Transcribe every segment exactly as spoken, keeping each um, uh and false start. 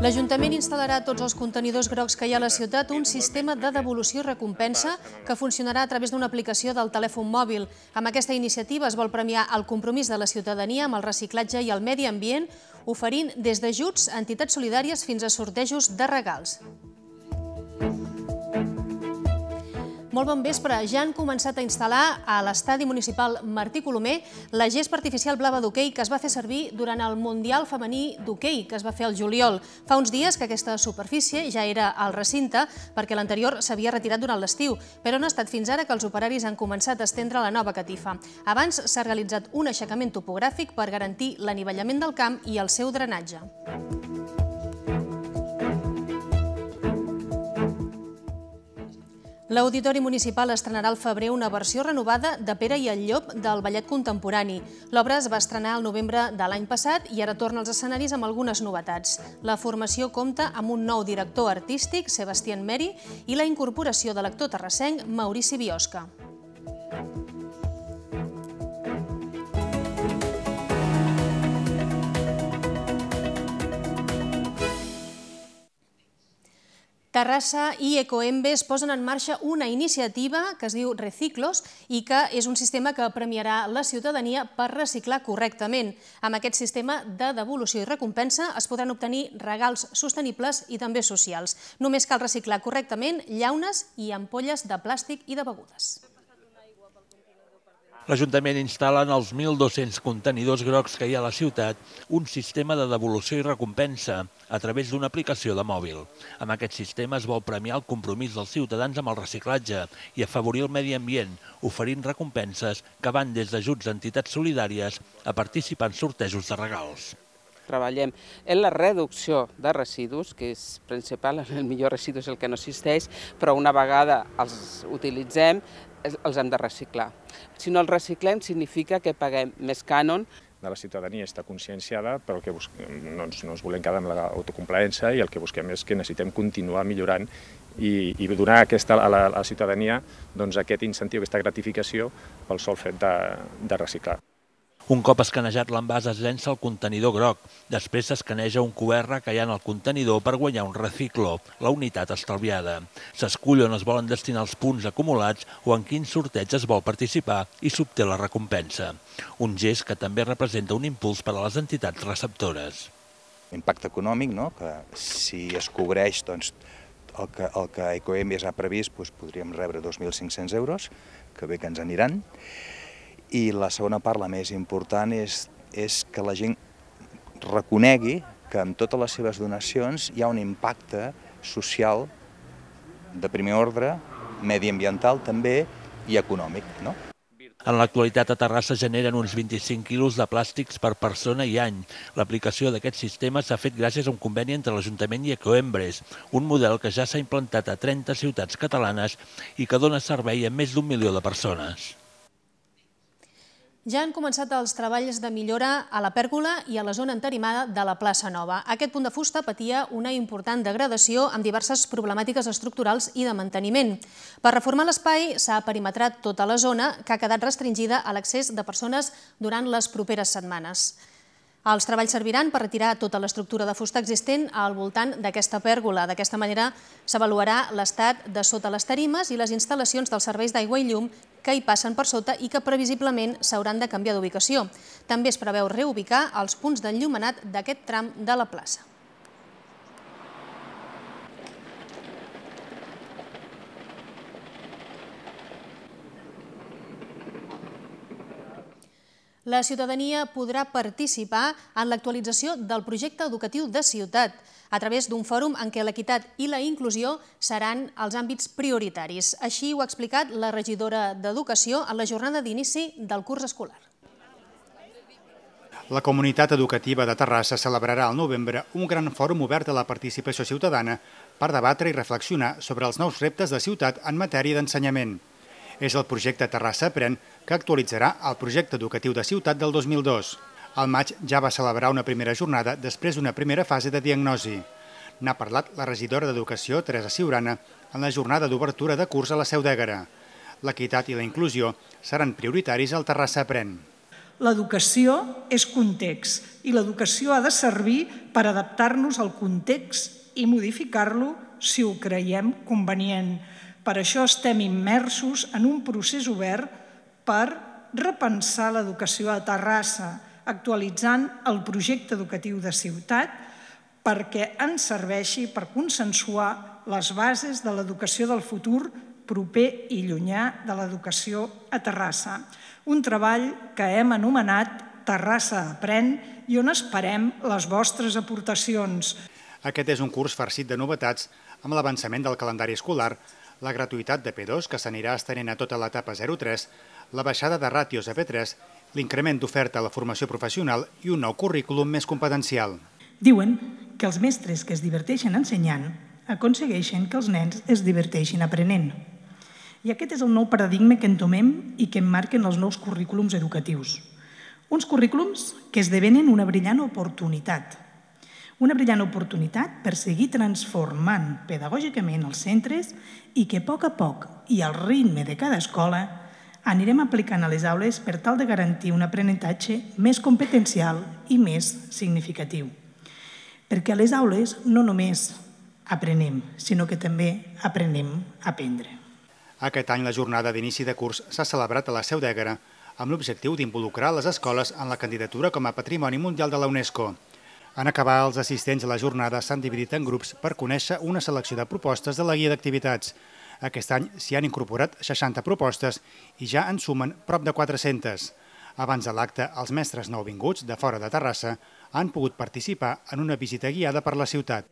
L'Ajuntament instal·larà a tots els contenidors grocs que hi ha a la ciutat un sistema de devolució i recompensa que funcionarà a través d'una aplicació del telèfon mòbil. Amb aquesta iniciativa es vol premiar el compromís de la ciutadania amb el reciclatge i el medi ambient, oferint des d'ajuts a entitats solidàries fins a sortejos de regals. Molt bon vespre. Ja han començat a instal·lar a l'estadi municipal Martí Colomer la gespa artificial blava d'hoquei que es va fer servir durant el Mundial Femení d'Hoquei que es va fer al juliol. Fa uns dies que aquesta superfície ja era al recinte perquè l'anterior s'havia retirat durant l'estiu, però no ha estat fins ara que els operaris han començat a estendre la nova catifa. Abans s'ha realitzat un aixecament topogràfic per garantir l'anivellament del camp i el seu drenatge. L'Auditori Municipal estrenarà al febrer una versió renovada de Pere i el Llop del ballet contemporani. L'obra es va estrenar al novembre de l'any passat i ara torna als escenaris amb algunes novetats. La formació compta amb un nou director artístic, Sebastián Meri, i la incorporació de l'actor terrassenc Maurici Biosca. Terrassa i Ecoembes posen en marxa una iniciativa que es diu Reciclos i que és un sistema que premiarà la ciutadania per reciclar correctament. Amb aquest sistema de devolució i recompensa es podran obtenir regals sostenibles i també socials. Només cal reciclar correctament llaunes i ampolles de plàstic i de begudes. L'Ajuntament instal·la en els mil dos-cents contenidors grocs que hi ha a la ciutat un sistema de devolució i recompensa a través d'una aplicació de mòbil. Amb aquest sistema es vol premiar el compromís dels ciutadans amb el reciclatge i afavorir el medi ambient, oferint recompenses que van des d'ajuts a entitats solidàries a participar en sortejos de regals. Treballem en la reducció de residus, que és principal, el millor residu és el que no existeix, però una vegada els utilitzem, els hem de reciclar. Si no els reciclem, significa que paguem més cànon. La ciutadania està conscienciada, però el que no ens volem quedar amb l'autocomplaença i el que busquem és que necessitem continuar millorant i donar a la ciutadania aquest incentiu, aquesta gratificació pel sol fet de reciclar. Un cop escanejat l'envàs es llença al contenidor groc. Després s'escaneja un Q R que hi ha en el contenidor per guanyar un reciclo, la unitat estalviada. S'escull on es volen destinar els punts acumulats o en quin sorteig es vol participar i s'obté la recompensa. Un gest que també representa un impuls per a les entitats receptores. Impacte econòmic, que si es cobreix el que Ecoembes ha previst, podríem rebre dos mil cinc-cents euros, que bé que ens aniran. I la segona part, la més important, és que la gent reconegui que amb totes les seves donacions hi ha un impacte social de primer ordre, mediambiental també i econòmic. En l'actualitat a Terrassa generen uns vint-i-cinc quilos de plàstics per persona i any. L'aplicació d'aquest sistema s'ha fet gràcies a un conveni entre l'Ajuntament i Ecoembes, un model que ja s'ha implantat a trenta ciutats catalanes i que dona servei a més d'un milió de persones. Ja han començat els treballs de millora a la pèrgola i a la zona entarimada de la plaça Nova. Aquest punt de fusta patia una important degradació amb diverses problemàtiques estructurals i de manteniment. Per reformar l'espai s'ha perimetrat tota la zona, que ha quedat restringida a l'accés de persones durant les properes setmanes. Els treballs serviran per retirar tota l'estructura de fusta existent al voltant d'aquesta pèrgola. D'aquesta manera s'avaluarà l'estat de sota les tarimes i les instal·lacions dels serveis d'aigua i llum que hi passen per sota i que previsiblement s'hauran de canviar d'ubicació. També es preveu reubicar els punts d'enllumenat d'aquest tram de la plaça. La ciutadania podrà participar en l'actualització del projecte educatiu de ciutat a través d'un fòrum en què l'equitat i la inclusió seran els àmbits prioritaris. Així ho ha explicat la regidora d'Educació en la jornada d'inici del curs escolar. La comunitat educativa de Terrassa celebrarà al novembre un gran fòrum obert a la participació ciutadana per debatre i reflexionar sobre els nous reptes de ciutat en matèria d'ensenyament. És el projecte Terrassa Aprèn que actualitzarà el projecte educatiu de ciutat del dos mil dos. Al maig ja va celebrar una primera jornada després d'una primera fase de diagnosi. N'ha parlat la regidora d'Educació, Teresa Ciurana, en la jornada d'obertura de curs a la Seu d'Éguera. L'equitat i la inclusió seran prioritaris al Terrassa Aprèn. L'educació és context i l'educació ha de servir per adaptar-nos al context i modificar-lo si ho creiem convenient. Per això estem immersos en un procés obert per repensar l'educació a Terrassa, actualitzant el projecte educatiu de ciutat perquè ens serveixi per consensuar les bases de l'educació del futur proper i llunyà de l'educació a Terrassa. Un treball que hem anomenat Terrassa Aprèn i on esperem les vostres aportacions. Aquest és un curs farcit de novetats amb l'avançament del calendari escolar, la gratuïtat de P dos, que s'anirà estenent a tota l'etapa zero tres, la baixada de ràtios a P tres, l'increment d'oferta a la formació professional i un nou currículum més competencial. Diuen que els mestres que es diverteixen ensenyant aconsegueixen que els nens es diverteixin aprenent. I aquest és el nou paradigma que entomem i que emmarquen els nous currículums educatius. Uns currículums que esdevenen una brillant oportunitat. Una brillant oportunitat per seguir transformant pedagògicament els centres i que a poc a poc i al ritme de cada escola anirem aplicant a les aules per tal de garantir un aprenentatge més competencial i més significatiu. Perquè a les aules no només aprenem, sinó que també aprenem a aprendre. Aquest any la jornada d'inici de curs s'ha celebrat a la Seu d'Ègara amb l'objectiu d'involucrar les escoles en la candidatura com a Patrimoni Mundial de la UNESCO. En acabar, els assistents a la jornada s'han dividit en grups per conèixer una selecció de propostes de la guia d'activitats. Aquest any s'hi han incorporat seixanta propostes i ja en sumen prop de quatre-centes. Abans de l'acte, els mestres nouvinguts de fora de Terrassa han pogut participar en una visita guiada per la ciutat.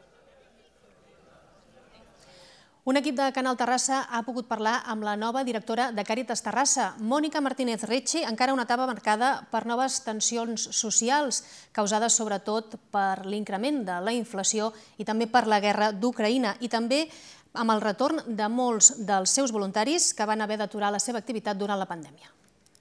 Un equip de Canal Terrassa ha pogut parlar amb la nova directora de Càritas Terrassa, Mònica Martínez Retxe, encara una etapa marcada per noves tensions socials, causades sobretot per l'increment de la inflació i també per la guerra d'Ucraïna, i també amb el retorn de molts dels seus voluntaris que van haver d'aturar la seva activitat durant la pandèmia.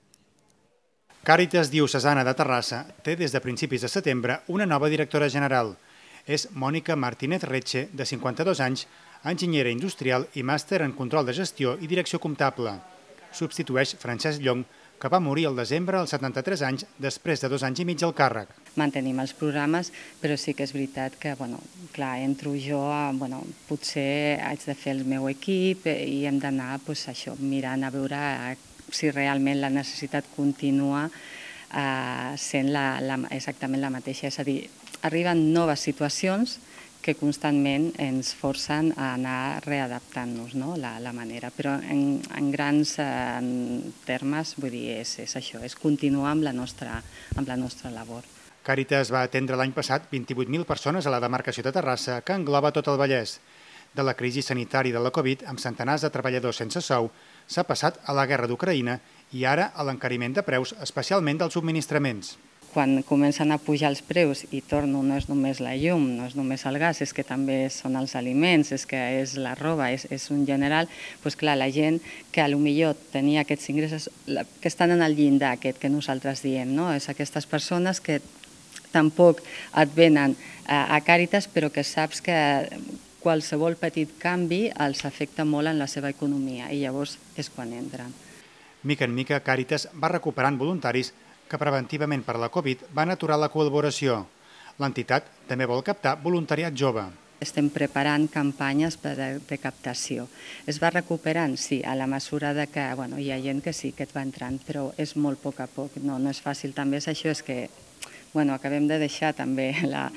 Càritas Diocesana de Terrassa té des de principis de setembre una nova directora general. És Mònica Martínez Retxe, de cinquanta-dos anys, enginyera industrial i màster en control de gestió i direcció comptable. Substitueix Francesc Llong, que va morir al desembre als setanta-tres anys després de dos anys i mig al càrrec. Mantenim els programes, però sí que és veritat que, bueno, clar, entro jo, bueno, potser haig de fer el meu equip i hem d'anar, doncs, això, mirant a veure si realment la necessitat continua eh, sent la, la, exactament la mateixa. És a dir, arriben noves situacions que constantment ens forcen a anar readaptant-nos, no? la, la manera. Però en, en grans eh, termes, vull dir, és, és això, és continuar amb la nostra, amb la nostra labor. Càritas va atendre l'any passat vint-i-vuit mil persones a la demarcació de Terrassa, que engloba tot el Vallès. De la crisi sanitària de la Covid, amb centenars de treballadors sense sou, s'ha passat a la guerra d'Ucraïna i ara a l'encariment de preus, especialment dels subministraments. Quan comencen a pujar els preus, i torno, no és només la llum, no és només el gas, és que també són els aliments, és que és la roba, és, és un general, doncs clar, la gent que potser tenia aquests ingressos, que estan en el llindar aquest que nosaltres diem, no? És aquestes persones que tampoc et venen a Càritas, però que saps que qualsevol petit canvi els afecta molt en la seva economia i llavors és quan entren. Mica en mica, Càritas va recuperant voluntaris que preventivament per la Covid van aturar la col·laboració. L'entitat també vol captar voluntariat jove. Estem preparant campanyes de captació. Es va recuperant, sí, a la mesura que hi ha gent que sí que et va entrant, però és molt a poc a poc. No és fàcil, també és això, és que acabem de deixar també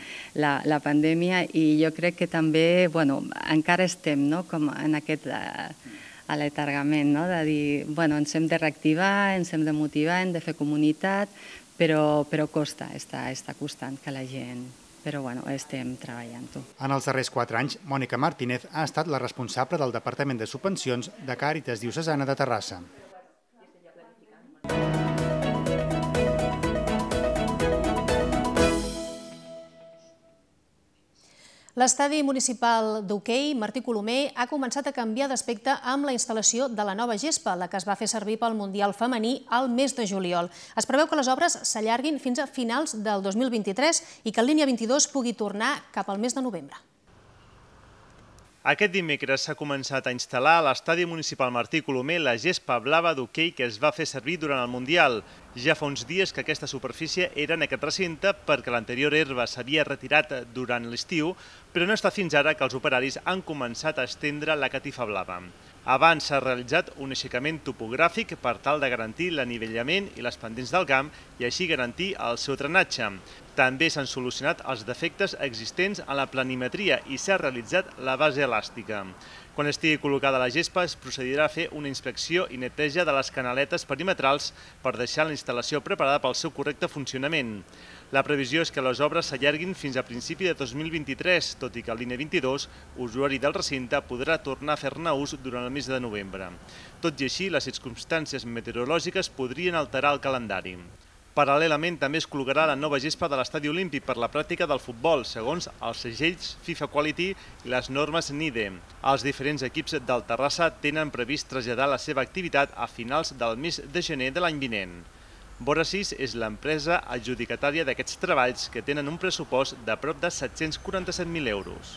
la pandèmia i jo crec que també encara estem en aquest aletargament, de dir, ens hem de reactivar, ens hem de motivar, hem de fer comunitat, però costa, està costant que la gent... Però bueno, estem treballant-ho. En els darrers quatre anys, Mònica Martínez ha estat la responsable del Departament de Subvencions de Càritas Diocesana de Terrassa. L'estadi municipal d'hoquei Martí Colomer ha començat a canviar d'aspecte amb la instal·lació de la nova gespa, la que es va fer servir pel Mundial Femení al mes de juliol. Es preveu que les obres s'allarguin fins a finals del dos mil vint-i-tres i que el línia vint-i-dos pugui tornar cap al mes de novembre. Aquest dimecres s'ha començat a instal·lar a l'estadi municipal Martí Colomer la gespa blava d'hoquei que es va fer servir durant el Mundial. Ja fa uns dies que aquesta superfície era en aquest recinte perquè l'anterior herba s'havia retirat durant l'estiu, però no està fins ara que els operaris han començat a estendre la catifa blava. Abans s'ha realitzat un aixecament topogràfic per tal de garantir l'anivellament i les pendents del camp i així garantir el seu drenatge. També s'han solucionat els defectes existents en la planimetria i s'ha realitzat la base elàstica. Quan estigui col·locada la gespa es procedirà a fer una inspecció i neteja de les canaletes perimetrals per deixar la instal·lació preparada pel seu correcte funcionament. La previsió és que les obres s'allarguin fins a principi de dos mil vint-i-tres, tot i que el línia vint-i-dos, usuari del recinte, podrà tornar a fer-ne ús durant el mes de novembre. Tot i així, les circumstàncies meteorològiques podrien alterar el calendari. Paral·lelament, també es col·locarà la nova gespa de l'Estadi Olímpic per la pràctica del futbol, segons els segells FIFA Quality i les normes N I D E. Els diferents equips del Terrassa tenen previst traslladar la seva activitat a finals del mes de gener de l'any vinent. Borasis és l'empresa adjudicatària d'aquests treballs que tenen un pressupost de prop de set-cents quaranta-set mil euros.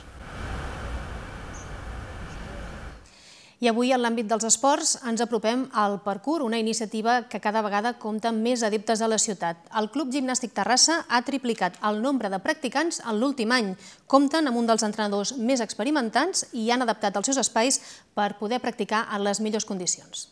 I avui, en l'àmbit dels esports, ens apropem al parkour, una iniciativa que cada vegada compta amb més adeptes a la ciutat. El Club Gimnàstic Terrassa ha triplicat el nombre de practicants en l'últim any. Compten amb un dels entrenadors més experimentats i han adaptat els seus espais per poder practicar en les millors condicions.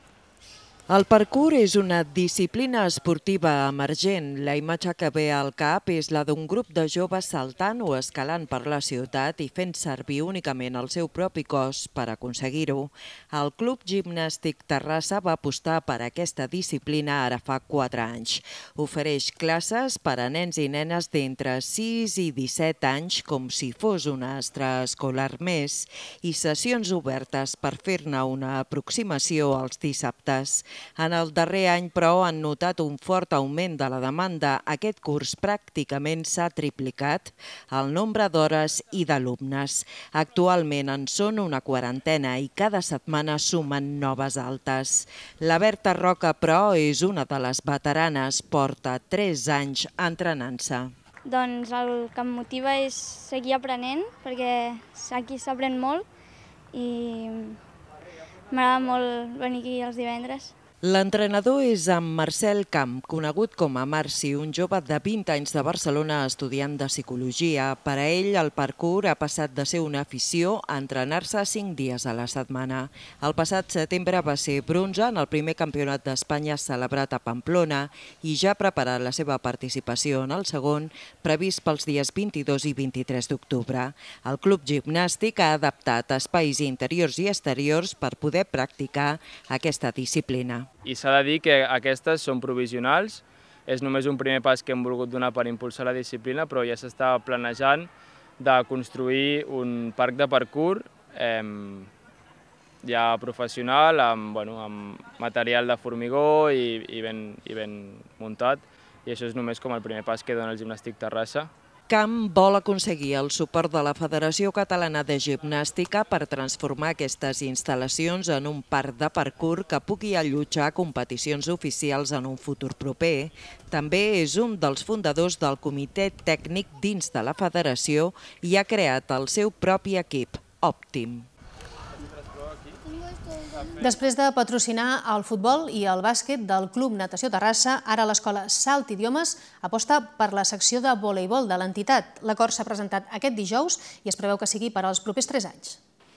El parkour és una disciplina esportiva emergent. La imatge que ve al cap és la d'un grup de joves saltant o escalant per la ciutat i fent servir únicament el seu propi cos per aconseguir-ho. El Club Gimnàstic Terrassa va apostar per aquesta disciplina ara fa quatre anys. Ofereix classes per a nens i nenes d'entre sis i disset anys com si fos una extraescolar més i sessions obertes per fer-ne una aproximació els dissabtes. En el darrer any, però, han notat un fort augment de la demanda. Aquest curs pràcticament s'ha triplicat el nombre d'hores i d'alumnes. Actualment en són una quarantena i cada setmana sumen noves altes. La Berta Roca, però, és una de les veteranes, porta tres anys entrenant-se. Doncs el que em motiva és seguir aprenent, perquè aquí s'aprèn molt i m'agrada molt venir aquí els divendres. L'entrenador és en Marcel Camp, conegut com a Marci, un jove de vint anys de Barcelona estudiant de psicologia. Per a ell, el parkour ha passat de ser una afició a entrenar-se cinc dies a la setmana. El passat setembre va ser bronze en el primer campionat d'Espanya celebrat a Pamplona i ja ha preparat la seva participació en el segon, previst pels dies vint-i-dos i vint-i-tres d'octubre. El Club Gimnàstic ha adaptat espais interiors i exteriors per poder practicar aquesta disciplina. I s'ha de dir que aquestes són provisionals, és només un primer pas que hem volgut donar per impulsar la disciplina, però ja s'està planejant de construir un parc de parkour eh, ja professional, amb, bueno, amb material de formigó i, i, ben, i ben muntat, i això és només com el primer pas que dona el Gimnàstic Terrassa. Camp vol aconseguir el suport de la Federació Catalana de Gimnàstica per transformar aquestes instal·lacions en un parc de parkour que pugui allotjar competicions oficials en un futur proper. També és un dels fundadors del comitè tècnic dins de la federació i ha creat el seu propi equip, Òptim. Després de patrocinar el futbol i el bàsquet del Club Natació Terrassa, ara l'escola Salt Idiomes aposta per la secció de voleibol de l'entitat. L'acord s'ha presentat aquest dijous i es preveu que sigui per als propers tres anys.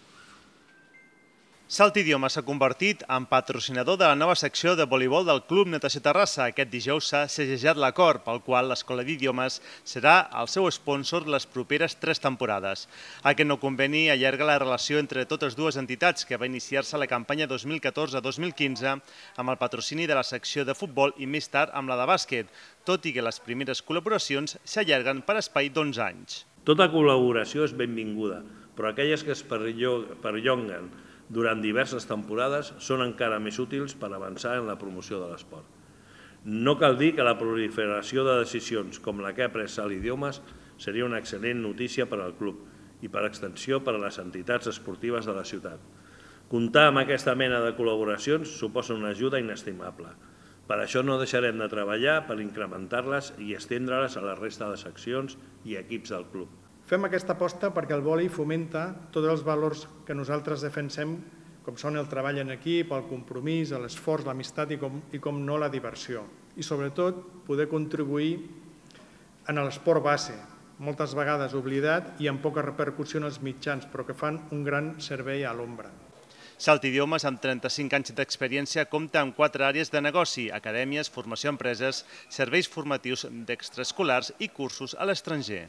Salt Idiomes s'ha convertit en patrocinador de la nova secció de voleibol del Club Natació Terrassa. Aquest dijous s'ha segellat l'acord pel qual l'Escola d'Idiomes serà el seu sponsor les properes tres temporades. Aquest nou conveni allarga la relació entre totes dues entitats que va iniciar-se la campanya dos mil catorze dos mil quinze amb el patrocini de la secció de futbol i més tard amb la de bàsquet, tot i que les primeres col·laboracions s'allarguen per espai d'onze anys. Tota col·laboració és benvinguda, però aquelles que es perllonguen durant diverses temporades són encara més útils per avançar en la promoció de l'esport. No cal dir que la proliferació de decisions com la que ha pres Salt Idiomes seria una excel·lent notícia per al club i per extensió per a les entitats esportives de la ciutat. Comptar amb aquesta mena de col·laboracions suposa una ajuda inestimable. Per això no deixarem de treballar per incrementar-les i estendre-les a la resta de seccions i equips del club. Fem aquesta aposta perquè el vòlei fomenta tots els valors que nosaltres defensem, com són el treball en equip, el compromís, l'esforç, l'amistat i, com, i com no la diversió. I sobretot poder contribuir en l'esport base, moltes vegades oblidat i amb poca repercussió en els mitjans, però que fan un gran servei a l'ombra. Salt Idiomes, amb trenta-cinc anys d'experiència, compta amb quatre àrees de negoci, acadèmies, formació a empreses, serveis formatius d'extraescolars i cursos a l'estranger.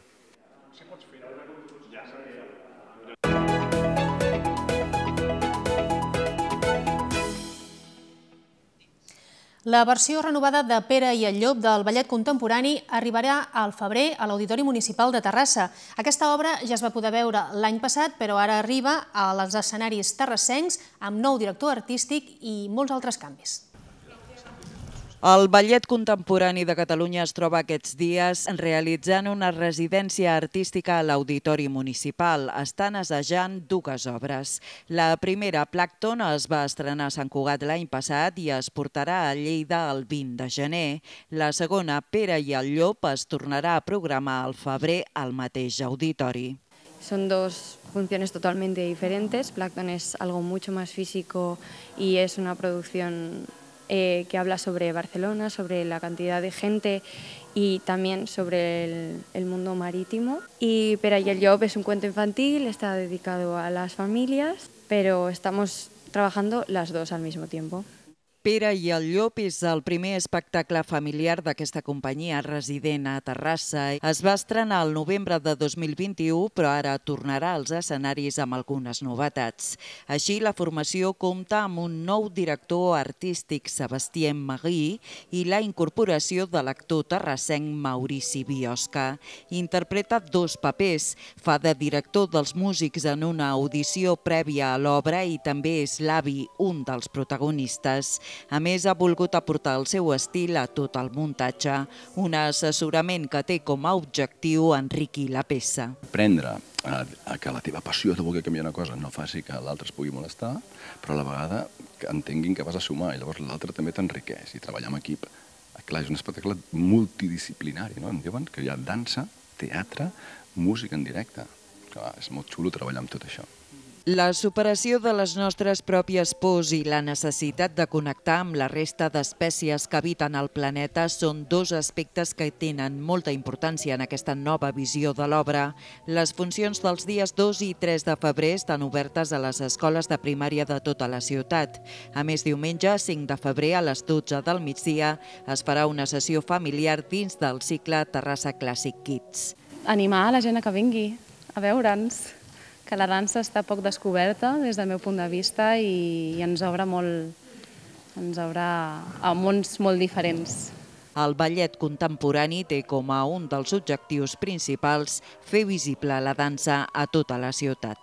La versió renovada de Pere i el Llop del ballet contemporani arribarà al febrer a l'Auditori Municipal de Terrassa. Aquesta obra ja es va poder veure l'any passat, però ara arriba als escenaris terrassencs amb nou director artístic i molts altres canvis. El Ballet Contemporani de Catalunya es troba aquests dies realitzant una residència artística a l'Auditori Municipal. Estan assajant dues obres. La primera, Plàncton, es va estrenar a Sant Cugat l'any passat i es portarà a Lleida el vint de gener. La segona, Pere i el Llop, es tornarà a programar al febrer al mateix auditori. Son dos funciones totalmente diferentes. Plàncton es algo mucho más físico y es una producción Eh, que habla sobre Barcelona, sobre la cantidad de gente y también sobre el, el mundo marítimo. Y Pere y el Llop es un cuento infantil, está dedicado a las familias, pero estamos trabajando las dos al mismo tiempo. Pere i el Llop és el primer espectacle familiar d'aquesta companyia resident a Terrassa. Es va estrenar el novembre de dos mil vint-i-u, però ara tornarà als escenaris amb algunes novetats. Així, la formació compta amb un nou director artístic, Sebastien Magui, i la incorporació de l'actor terrassenc Maurici Biosca. Interpreta dos papers. Fa de director dels músics en una audició prèvia a l'obra i també és l'avi, un dels protagonistes. A més, ha volgut aportar el seu estil a tot el muntatge, un assessorament que té com a objectiu enriquir la peça. Aprendre a que la teva passió de voler canviar una cosa no faci que l'altre es pugui molestar, però a la vegada que entenguin que vas a sumar i llavors l'altre també t'enriqueix i treballar en equip. Clar, és un espectacle multidisciplinari, no? Em diuen que hi ha dansa, teatre, música en directe. Clar, és molt xulo treballar amb tot això. La superació de les nostres pròpies pors i la necessitat de connectar amb la resta d'espècies que habiten al planeta són dos aspectes que tenen molta importància en aquesta nova visió de l'obra. Les funcions dels dies dos i tres de febrer estan obertes a les escoles de primària de tota la ciutat. A més, diumenge, cinc de febrer, a les dotze del migdia, es farà una sessió familiar dins del cicle Terrassa Classic Kids. Animar a la gent a que vingui a veure'ns, que la dansa està poc descoberta des del meu punt de vista i ens obre molt, ens obre a mons molt diferents. El ballet contemporani té com a un dels objectius principals fer visible la dansa a tota la ciutat.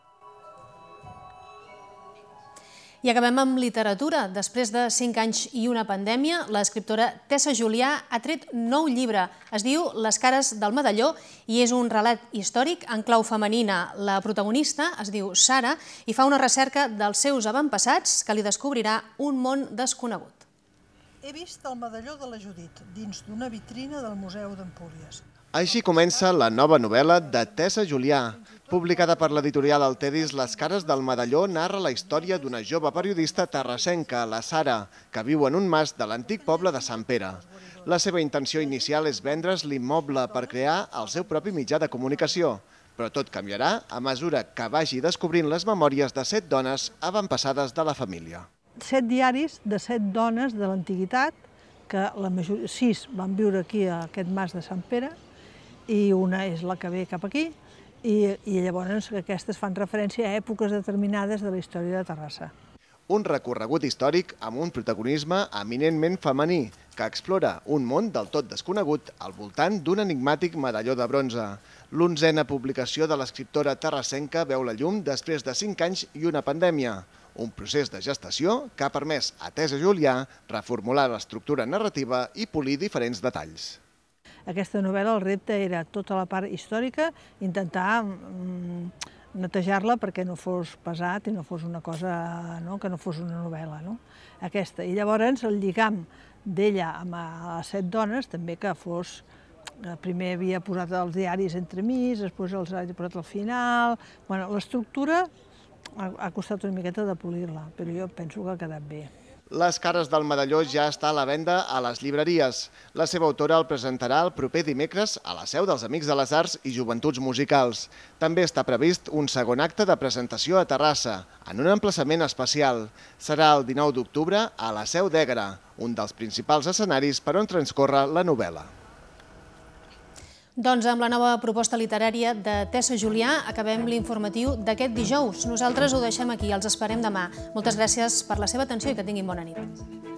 I acabem amb literatura. Després de cinc anys i una pandèmia, l'escriptora Tessa Julià ha tret nou llibre. Es diu Les cares del medalló i és un relat històric en clau femenina. La protagonista es diu Sara i fa una recerca dels seus avantpassats que li descobrirà un món desconegut. He vist el medalló de la Judit dins d'una vitrina del Museu d'Empúries. Així comença la nova novel·la de Tessa Julià. Publicada per l'editorial Altedis, Les cares del medalló narra la història d'una jove periodista terrassenca, la Sara, que viu en un mas de l'antic poble de Sant Pere. La seva intenció inicial és vendre's l'immoble per crear el seu propi mitjà de comunicació, però tot canviarà a mesura que vagi descobrint les memòries de set dones avantpassades de la família. Set diaris de set dones de l'antiguitat, que la majoria, sis van viure aquí a aquest mas de Sant Pere, i una és la que ve cap aquí, i, i llavors aquestes fan referència a èpoques determinades de la història de Terrassa. Un recorregut històric amb un protagonisme eminentment femení, que explora un món del tot desconegut al voltant d'un enigmàtic medalló de bronze. L'onzena publicació de l'escriptora terrassenca veu la llum després de cinc anys i una pandèmia, un procés de gestació que ha permès a Tessa Julià reformular l'estructura narrativa i polir diferents detalls. Aquesta novel·la, el repte era tota la part històrica, intentar netejar-la perquè no fos pesat i no fos una cosa, que no fos una novel·la. Aquesta. I llavors el lligam d'ella amb les set dones també que fos primer havia posat els diaris entremig, després els ha posat al final. L'estructura ha costat una miqueta de polir-la, però jo penso que ha quedat bé. Les cares del medalló ja està a la venda a les llibreries. La seva autora el presentarà el proper dimecres a la seu dels Amics de les Arts i Joventuts Musicals. També està previst un segon acte de presentació a Terrassa, en un emplaçament especial. Serà el dinou d'octubre a la Seu d'Éguera, un dels principals escenaris per on transcorre la novel·la. Doncs amb la nova proposta literària de Tessa Julià acabem l'informatiu d'aquest dijous. Nosaltres ho deixem aquí, els esperem demà. Moltes gràcies per la seva atenció i que tinguin bona nit.